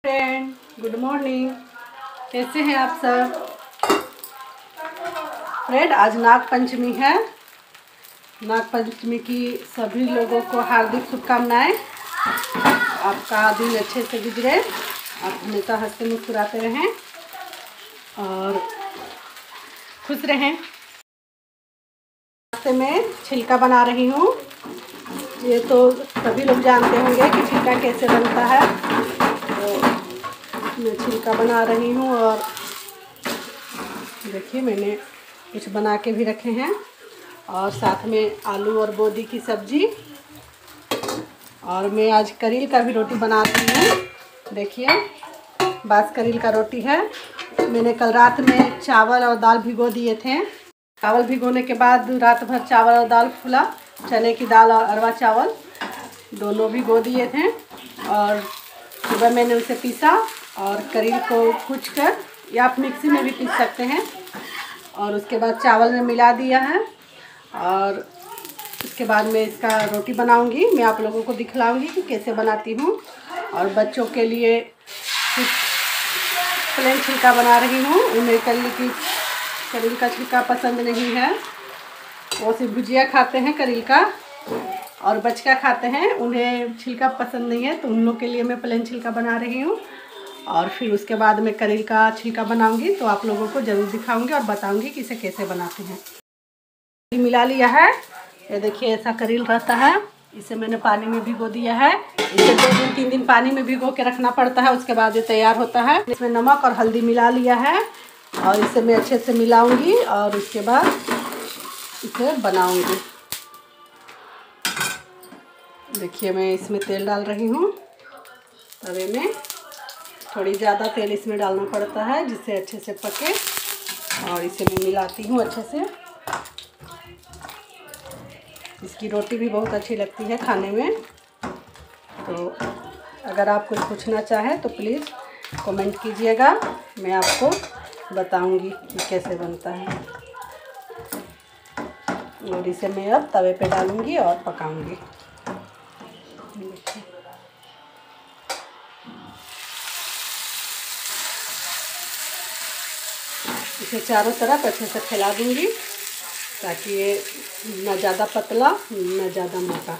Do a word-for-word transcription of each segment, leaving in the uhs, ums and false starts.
Friend, good morning. कैसे हैं आप सब? फ्रेंड, आज नाग पंचमी है। नाग पंचमी की सभी लोगों को हार्दिक शुभकामनाएं। आपका दिन अच्छे से गुजरे, आप हमेशा हंसते मुस्कुराते रहें और खुश रहें। नाश्ते में छिलका बना रही हूँ। ये तो सभी लोग जानते होंगे कि छिलका कैसे बनता है। तो मैं छिलका बना रही हूँ और देखिए मैंने कुछ बना के भी रखे हैं और साथ में आलू और बोदी की सब्जी, और मैं आज करील का भी रोटी बना रही हूँ। देखिए बास करील का रोटी है। मैंने कल रात में चावल और दाल भिगो दिए थे। चावल भिगोने के बाद रात भर चावल और दाल फूला, चने की दाल और अरवा चावल दोनों भिगो दिए थे और सुबह मैंने उसे पीसा और करील को कूच कर, या आप मिक्सी में भी पीस सकते हैं, और उसके बाद चावल में मिला दिया है। और उसके बाद मैं इसका रोटी बनाऊंगी। मैं आप लोगों को दिखलाऊंगी कि कैसे बनाती हूँ। और बच्चों के लिए कुछ प्लेन छिलका बना रही हूँ। उन्हें करील की करील का छिलका पसंद नहीं है, वो सिर्फ भुजिया खाते हैं करील का, और बचका खाते हैं, उन्हें छिलका पसंद नहीं है। तो उन लोग के लिए मैं प्लेन छिलका बना रही हूँ। और फिर उसके बाद मैं करील का छिलका बनाऊंगी तो आप लोगों को ज़रूर दिखाऊंगी और बताऊंगी कि इसे कैसे बनाते हैं। मिला लिया है, ये देखिए ऐसा करील रहता है। इसे मैंने पानी में भिगो दिया है। इसे दो दिन तीन दिन पानी में भिगो के रखना पड़ता है, उसके बाद ये तैयार होता है। इसमें नमक और हल्दी मिला लिया है और इसे मैं अच्छे से मिलाऊंगी और उसके बाद इसे बनाऊंगी। देखिए मैं इसमें तेल डाल रही हूँ तवे में। थोड़ी ज़्यादा तेल इसमें डालना पड़ता है जिससे अच्छे से पके, और इसे मैं मिलाती हूँ अच्छे से। इसकी रोटी भी बहुत अच्छी लगती है खाने में। तो अगर आप कुछ पूछना चाहें तो प्लीज़ कमेंट कीजिएगा, मैं आपको बताऊंगी कि कैसे बनता है। और इसे मैं अब तवे पे डालूंगी और पकाऊंगी। इसे चारों तरफ अच्छे से फैला दूंगी ताकि ये न ज़्यादा पतला न ज़्यादा मोटा।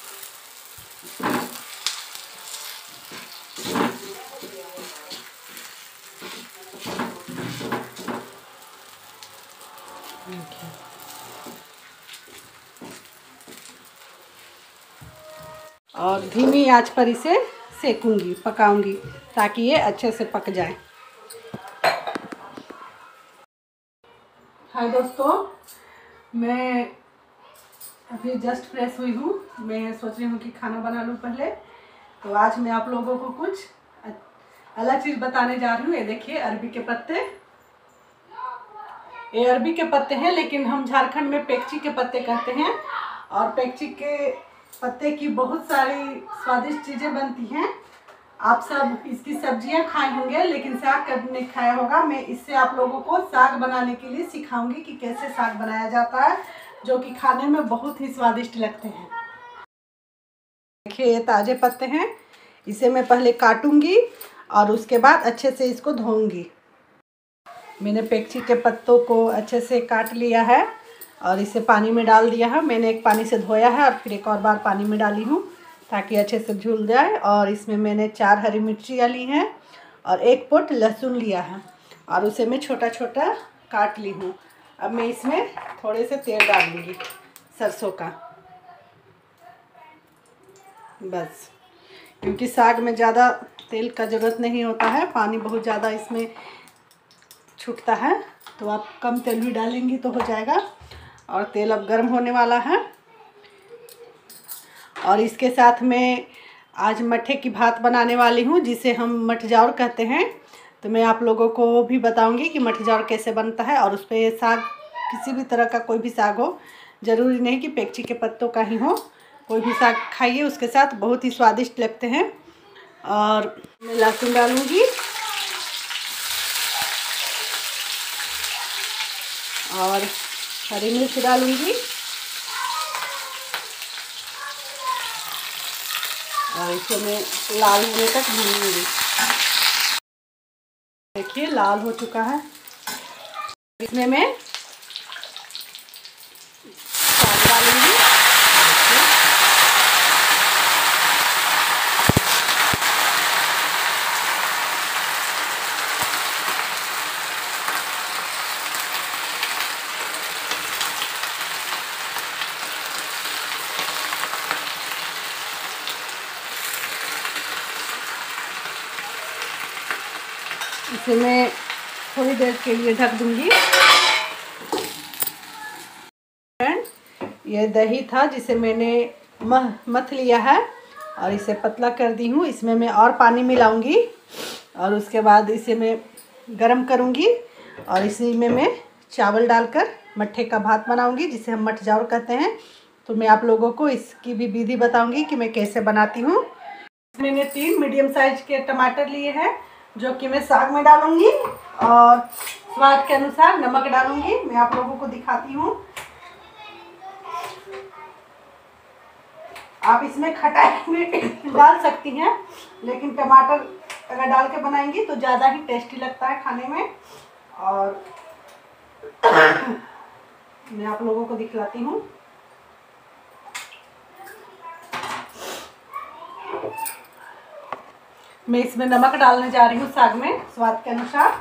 और धीमी आंच पर इसे सेकूंगी, पकाऊंगी ताकि ये अच्छे से पक जाए। हाय दोस्तों, मैं अभी जस्ट फ्रेश हुई हूँ। मैं सोच रही हूँ कि खाना बना लूँ पहले। तो आज मैं आप लोगों को कुछ अलग चीज़ बताने जा रही हूँ। ये देखिए अरबी के पत्ते, ये अरबी के पत्ते हैं, लेकिन हम झारखंड में पेक्ची के पत्ते कहते हैं। और पेक्ची के पत्ते की बहुत सारी स्वादिष्ट चीज़ें बनती हैं। आप सब इसकी सब्जियां खाए होंगे लेकिन साग कभी नहीं खाया होगा। मैं इससे आप लोगों को साग बनाने के लिए सिखाऊंगी कि कैसे साग बनाया जाता है, जो कि खाने में बहुत ही स्वादिष्ट लगते हैं। देखिए ये ताज़े पत्ते हैं। इसे मैं पहले काटूंगी और उसके बाद अच्छे से इसको धोऊंगी। मैंने पेक्ची के पत्तों को अच्छे से काट लिया है और इसे पानी में डाल दिया है। मैंने एक पानी से धोया है और फिर एक और बार पानी में डाली हूँ ताकि अच्छे से धुल जाए। और इसमें मैंने चार हरी मिर्चियाँ ली हैं और एक पोट लहसुन लिया है और उसे मैं छोटा छोटा काट ली हूँ। अब मैं इसमें थोड़े से तेल डालूँगी, सरसों का, बस, क्योंकि साग में ज़्यादा तेल का ज़रूरत नहीं होता है। पानी बहुत ज़्यादा इसमें छूटता है, तो आप कम तेल भी डालेंगी तो हो जाएगा। और तेल अब गर्म होने वाला है। और इसके साथ में आज मट्ठे की भात बनाने वाली हूँ, जिसे हम मठ जाऊर कहते हैं। तो मैं आप लोगों को भी बताऊंगी कि मठ जाऊर कैसे बनता है। और उस पर साग, किसी भी तरह का कोई भी साग हो, ज़रूरी नहीं कि पेक्ची के पत्तों का ही हो, कोई भी साग खाइए, उसके साथ बहुत ही स्वादिष्ट लगते हैं। और मैं लहसुन डालूँगी और हरी मिर्च डालूँगी और इसे मैं लाल होने तक भूनूंगी। देखिए लाल हो चुका है। इसमें मैं साग डालूंगी। इसे मैं थोड़ी देर के लिए ढक दूंगी। ये दही था जिसे मैंने मथ लिया है और इसे पतला कर दी हूँ। इसमें मैं और पानी मिलाऊंगी और उसके बाद इसे मैं गरम करूंगी और इसी में मैं चावल डालकर मट्ठे का भात बनाऊंगी, जिसे हम मठ जाऊर कहते हैं। तो मैं आप लोगों को इसकी भी विधि बताऊंगी कि मैं कैसे बनाती हूँ। मैंने तीन मीडियम साइज के टमाटर लिए हैं जो कि मैं साग में डालूंगी और स्वाद के अनुसार नमक डालूंगी। मैं आप लोगों को दिखाती हूँ। आप इसमें खटाई में डाल सकती हैं, लेकिन टमाटर अगर डाल के बनाएंगी तो ज़्यादा ही टेस्टी लगता है खाने में। और मैं आप लोगों को दिखलाती हूँ। मैं इसमें नमक डालने जा रही हूँ साग में स्वाद के अनुसार।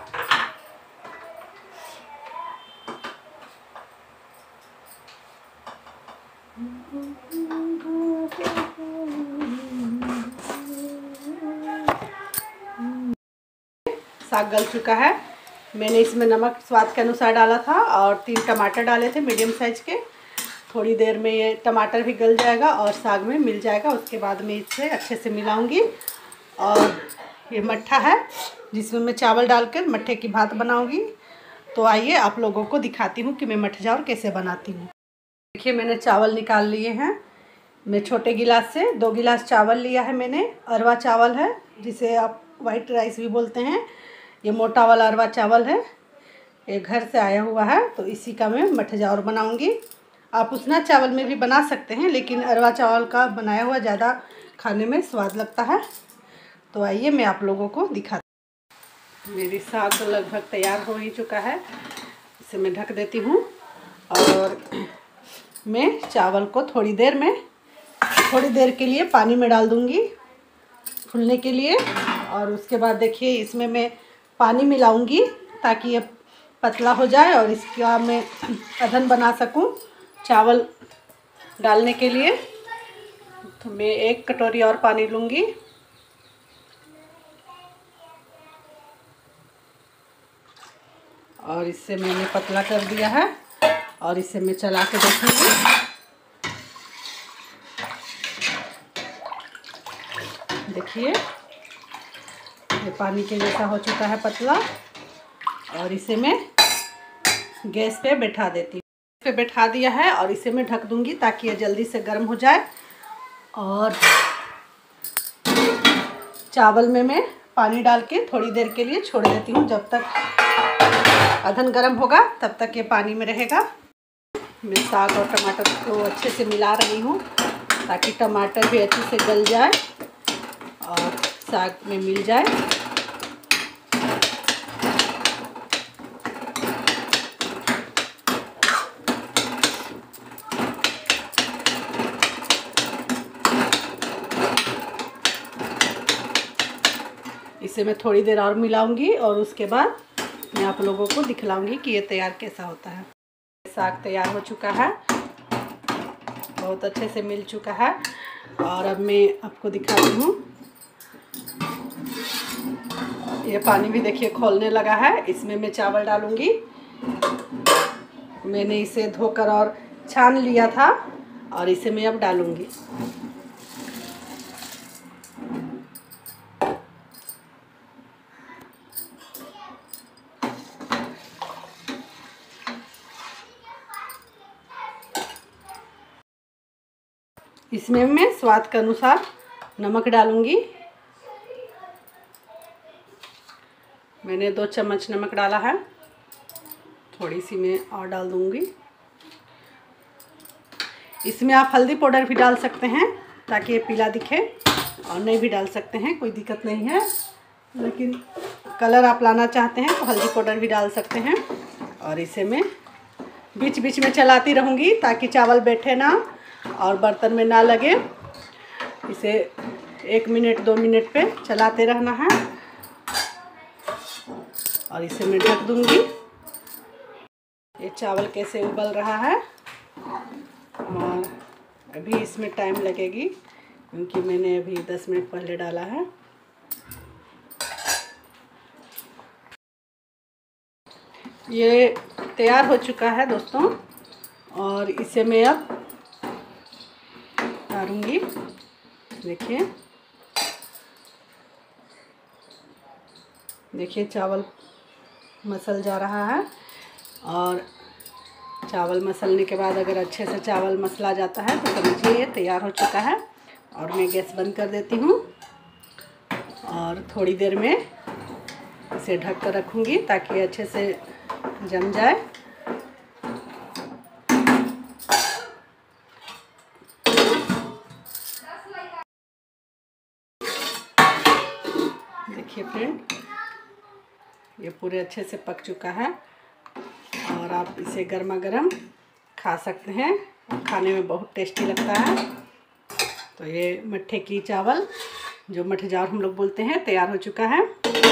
साग गल चुका है। मैंने इसमें नमक स्वाद के अनुसार डाला था और तीन टमाटर डाले थे मीडियम साइज के। थोड़ी देर में ये टमाटर भी गल जाएगा और साग में मिल जाएगा। उसके बाद मैं इसे अच्छे से मिलाऊंगी। और ये मट्ठा है जिसमें मैं चावल डालकर मट्ठे की भात बनाऊंगी। तो आइए आप लोगों को दिखाती हूँ कि मैं मठ जाऊर कैसे बनाती हूँ। देखिए मैंने चावल निकाल लिए हैं। मैं छोटे गिलास से दो गिलास चावल लिया है मैंने। अरवा चावल है जिसे आप वाइट राइस भी बोलते हैं। ये मोटा वाला अरवा चावल है, ये घर से आया हुआ है। तो इसी का मैं मठ जाऊर बनाऊंगी। आप उसना चावल में भी बना सकते हैं, लेकिन अरवा चावल का बनाया हुआ ज़्यादा खाने में स्वाद लगता है। तो आइए मैं आप लोगों को दिखाती हूँ। मेरी साग तो लगभग तैयार हो ही चुका है। इसे मैं ढक देती हूँ और मैं चावल को थोड़ी देर में थोड़ी देर के लिए पानी में डाल दूँगी फूलने के लिए। और उसके बाद देखिए इसमें मैं पानी मिलाऊंगी ताकि ये पतला हो जाए और इसका मैं अदहन बना सकूं चावल डालने के लिए। तो मैं एक कटोरी और पानी लूँगी। और इससे मैंने पतला कर दिया है और इसे मैं चला के देखूँगी। देखिए ये पानी के जैसा हो चुका है पतला। और इसे मैं गैस पे बैठा देती हूँ। पे बैठा दिया है और इसे मैं ढक दूँगी ताकि ये जल्दी से गर्म हो जाए। और चावल में मैं पानी डाल के थोड़ी देर के लिए छोड़ देती हूँ। जब तक अदहन गर्म होगा तब तक ये पानी में रहेगा। मैं साग और टमाटर को अच्छे से मिला रही हूँ ताकि टमाटर भी अच्छे से गल जाए और साग में मिल जाए। इसे मैं थोड़ी देर और मिलाऊंगी और उसके बाद मैं आप लोगों को दिखलाऊंगी कि ये तैयार कैसा होता है। साग तैयार हो चुका है, बहुत अच्छे से मिल चुका है। और अब मैं आपको दिखाती हूँ। ये पानी भी देखिए खौलने लगा है। इसमें मैं चावल डालूंगी। मैंने इसे धोकर और छान लिया था और इसे मैं अब डालूंगी। इसमें मैं स्वाद के अनुसार नमक डालूंगी। मैंने दो चम्मच नमक डाला है, थोड़ी सी मैं और डाल दूंगी। इसमें आप हल्दी पाउडर भी डाल सकते हैं ताकि ये पीला दिखे, और नहीं भी डाल सकते हैं, कोई दिक्कत नहीं है। लेकिन कलर आप लाना चाहते हैं तो हल्दी पाउडर भी डाल सकते हैं। और इसे मैं बीच बीच में चलाती रहूँगी ताकि चावल बैठे ना और बर्तन में ना लगे। इसे एक मिनट दो मिनट पे चलाते रहना है और इसे मैं ढक दूँगी। ये चावल कैसे उबल रहा है और अभी इसमें टाइम लगेगी क्योंकि मैंने अभी दस मिनट पहले डाला है। ये तैयार हो चुका है दोस्तों और इसे मैं अब डालूँगी। देखिए देखिए चावल मसल जा रहा है और चावल मसलने के बाद अगर अच्छे से चावल मसला जाता है तो समझिए ये तैयार हो चुका है। और मैं गैस बंद कर देती हूँ और थोड़ी देर में इसे ढक कर रखूँगी ताकि अच्छे से जम जाए। देखिए फ्रेंड, ये पूरे अच्छे से पक चुका है और आप इसे गर्मा गर्म खा सकते हैं। खाने में बहुत टेस्टी लगता है। तो ये मट्ठे की चावल जो मठ जाऊर हम लोग बोलते हैं तैयार हो चुका है।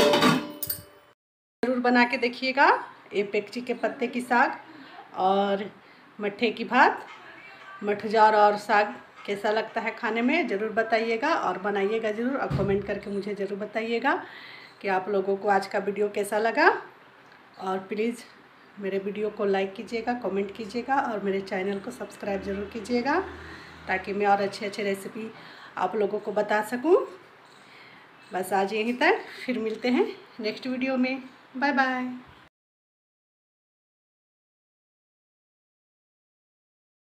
ज़रूर बना के देखिएगा। ये पेक्ची के पत्ते की साग और मट्ठे की भात, मठ जाऊर और साग कैसा लगता है खाने में ज़रूर बताइएगा और बनाइएगा ज़रूर और कमेंट करके मुझे ज़रूर बताइएगा कि आप लोगों को आज का वीडियो कैसा लगा। और प्लीज़ मेरे वीडियो को लाइक कीजिएगा, कमेंट कीजिएगा और मेरे चैनल को सब्सक्राइब ज़रूर कीजिएगा ताकि मैं और अच्छे अच्छे रेसिपी आप लोगों को बता सकूं। बस आज यहीं तक, फिर मिलते हैं नेक्स्ट वीडियो में। Bye bye.